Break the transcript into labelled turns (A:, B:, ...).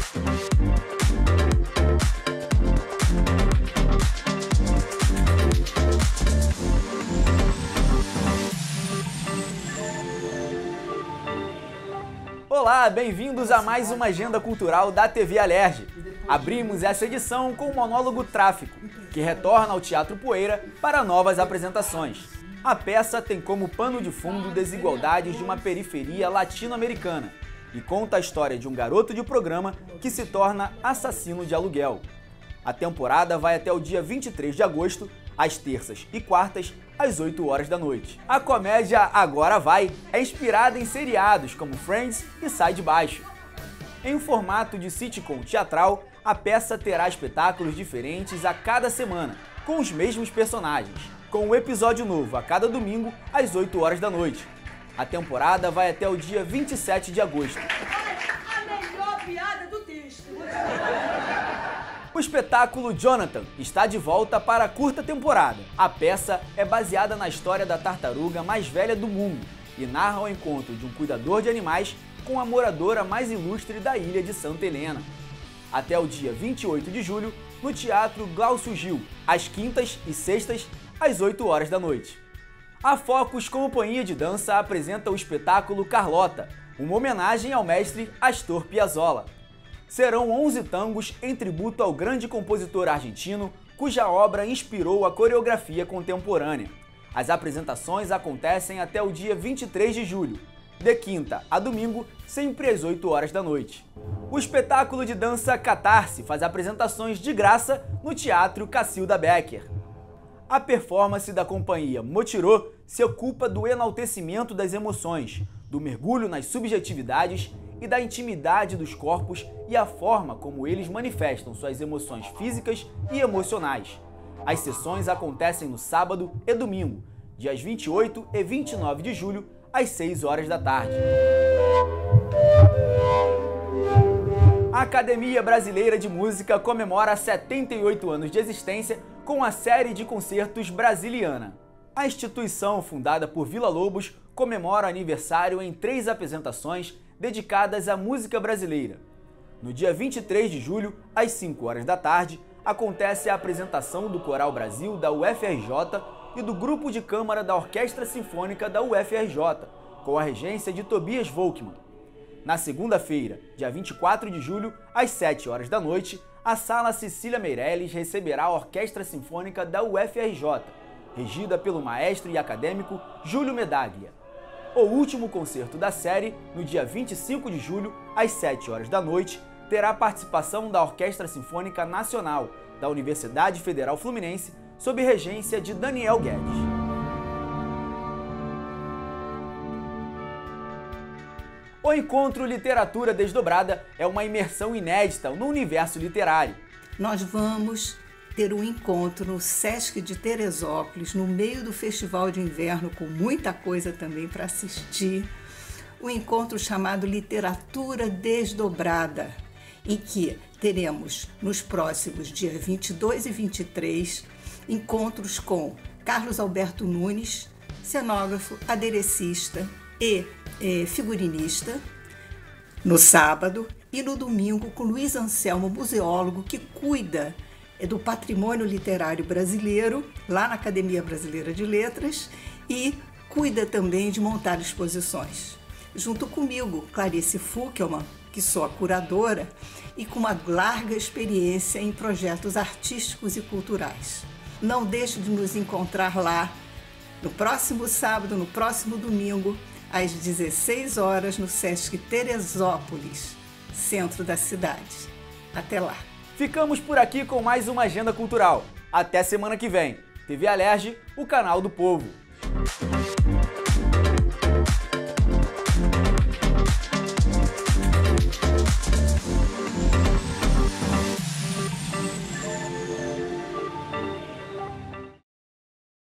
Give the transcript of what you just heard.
A: Olá, bem-vindos a mais uma agenda cultural da TV Alerj. Abrimos essa edição com o monólogo Tráfico, que retorna ao Teatro Poeira para novas apresentações. A peça tem como pano de fundo desigualdades de uma periferia latino-americana e conta a história de um garoto de programa que se torna assassino de aluguel. A temporada vai até o dia 23 de agosto, às terças e quartas, às 8 horas da noite. A comédia Agora Vai é inspirada em seriados como Friends e Sai de Baixo. Em um formato de sitcom teatral, a peça terá espetáculos diferentes a cada semana, com os mesmos personagens, com um episódio novo a cada domingo, às 8 horas da noite. A temporada vai até o dia 27 de agosto.
B: A melhor piada do texto.
A: O espetáculo Jonathan está de volta para a curta temporada. A peça é baseada na história da tartaruga mais velha do mundo e narra o encontro de um cuidador de animais com a moradora mais ilustre da ilha de Santa Helena. Até o dia 28 de julho, no Teatro Glaucio Gil, às quintas e sextas, às 8 horas da noite. A Focus Companhia de Dança apresenta o espetáculo Carlota, uma homenagem ao mestre Astor Piazzolla. Serão 11 tangos em tributo ao grande compositor argentino, cuja obra inspirou a coreografia contemporânea. As apresentações acontecem até o dia 23 de julho, de quinta a domingo, sempre às 8 horas da noite. O espetáculo de dança Catarse faz apresentações de graça no Teatro Cacilda Becker. A performance da companhia Motirô se ocupa do enaltecimento das emoções, do mergulho nas subjetividades e da intimidade dos corpos e a forma como eles manifestam suas emoções físicas e emocionais. As sessões acontecem no sábado e domingo, dias 28 e 29 de julho, às 6 horas da tarde. A Academia Brasileira de Música comemora 78 anos de existência com a série de concertos Brasiliana. A instituição, fundada por Villa-Lobos, comemora o aniversário em 3 apresentações dedicadas à música brasileira. No dia 23 de julho, às 5 horas da tarde, acontece a apresentação do Coral Brasil da UFRJ e do Grupo de Câmara da Orquestra Sinfônica da UFRJ, com a regência de Tobias Volkmann. Na segunda-feira, dia 24 de julho, às 7 horas da noite, a Sala Cecília Meirelles receberá a Orquestra Sinfônica da UFRJ, regida pelo maestro e acadêmico Júlio Medaglia. O último concerto da série, no dia 25 de julho, às 7 horas da noite, terá a participação da Orquestra Sinfônica Nacional da Universidade Federal Fluminense, sob regência de Daniel Guedes. O Encontro Literatura Desdobrada é uma imersão inédita no universo literário.
B: Nós vamos ter um encontro no Sesc de Teresópolis, no meio do Festival de Inverno, com muita coisa também para assistir. Um encontro chamado Literatura Desdobrada, em que teremos nos próximos dias 22 e 23 encontros com Carlos Alberto Nunes, cenógrafo, aderecista e figurinista, no sábado, e no domingo com Luiz Anselmo, museólogo, que cuida do patrimônio literário brasileiro, lá na Academia Brasileira de Letras, e cuida também de montar exposições. Junto comigo, Clarice Fuckelman, que sou a curadora, e com uma larga experiência em projetos artísticos e culturais. Não deixe de nos encontrar lá no próximo sábado, no próximo domingo, às 16 horas, no Sesc Teresópolis, centro da cidade. Até lá!
A: Ficamos por aqui com mais uma agenda cultural. Até semana que vem. TV Alerj, o canal do povo.